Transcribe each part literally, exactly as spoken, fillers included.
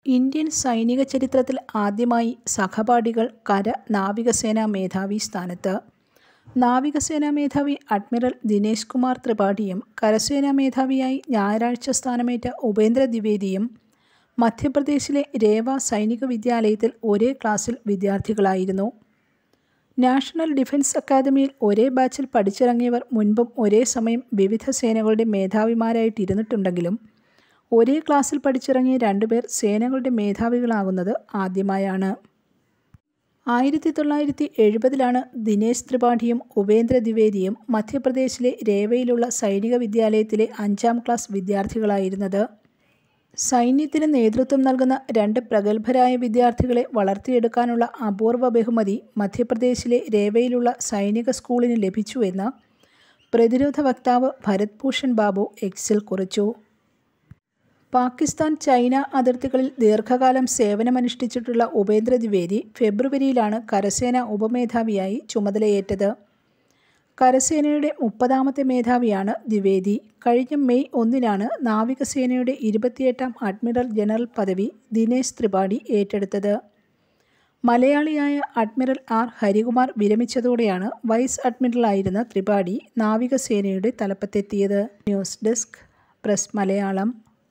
Indian സൈനിക ചരിത്രത്തിൽ ആദ്യമായി സഹപാഠികൾ കര നാവികസേനാ മേധാവി സ്ഥാനത്ത്. നാവികസേനാ മേധാവി അഡ്മിറൽ ദിനേശ് കുമാർ ത്രിപാഠിയും കരസേനാ മേധാവിയായി ഞായറാഴ്ച സ്ഥാനമേറ്റ ഉപേന്ദ്ര ദ്വിവേദിയും മധ്യപ്രദേശിലെ രേവ സൈനിക വിദ്യാലയത്തിൽ ഒരേ ക്ലാസ്സിൽ വിദ്യാർത്ഥികളായിരുന്നു. നാഷണൽ ഡിഫൻസ് അക്കാദമിയിൽ ഒരേ ബാച്ചിൽ പഠിച്ചിറങ്ങിയവർ മുൻപും ഒരേ സമയം വിവിധ സേനകളുടെ മേധാവിമാരായിട്ടിരുന്നിട്ടുണ്ടെങ്കിലും ഒരേ ക്ലാസ്സിൽ പഠിച്ചിറങ്ങിയ രണ്ടുപേർ സേനകളുടെ മേധാവികളാകുന്നത് ആദ്യമായാണ്. ആയിരത്തി തൊള്ളായിരത്തി എഴുപതിലാണ് ദിനേശ് ത്രിപാഠിയും ഉപേന്ദ്ര ദ്വിവേദിയും മധ്യപ്രദേശിലെ രേവയിലുള്ള സൈനിക വിദ്യാലയത്തിലെ അഞ്ചാം ക്ലാസ് വിദ്യാർത്ഥികളായിരുന്നത്. സൈന്യത്തിന് നേതൃത്വം നൽകുന്ന രണ്ട് പ്രഗത്ഭരായ വിദ്യാർത്ഥികളെ വളർത്തിയെടുക്കാനുള്ള അപൂർവ ബഹുമതി മധ്യപ്രദേശിലെ രേവയിലുള്ള സൈനിക സ്കൂളിന് ലഭിച്ചുവെന്ന് പ്രതിരോധ വക്താവ് ഭരത് ഭൂഷൺ ബാബു എക്സിൽ കുറിച്ചു. പാകിസ്ഥാൻ ചൈന അതിർത്തികളിൽ ദീർഘകാലം സേവനമനുഷ്ഠിച്ചിട്ടുള്ള ഉപേന്ദ്ര ദ്വിവേദി ഫെബ്രുവരിയിലാണ് കരസേന ഉപമേധാവിയായി ചുമതലയേറ്റത്. കരസേനയുടെ മുപ്പതാമത്തെ മേധാവിയാണ് ദ്വിവേദി. കഴിഞ്ഞ മെയ് ഒന്നിനാണ് നാവികസേനയുടെ ഇരുപത്തിയെട്ടാം അഡ്മിറൽ ജനറൽ പദവി ദിനേശ് ത്രിപാഠി ഏറ്റെടുത്തത്. മലയാളിയായ അഡ്മിറൽ ആർ ഹരികുമാർ വിരമിച്ചതോടെയാണ് വൈസ് അഡ്മിറലായിരുന്ന ത്രിപാഠി നാവികസേനയുടെ തലപ്പത്തെത്തിയത്. News desk press Malayalam.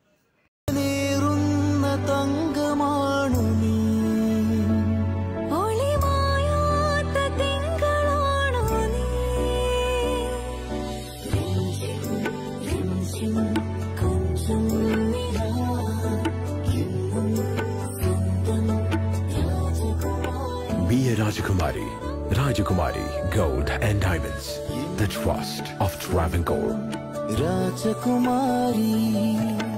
Be a Rajakumari. Rajakumari Gold and Diamonds. The trust of Travancore. Rajakumari.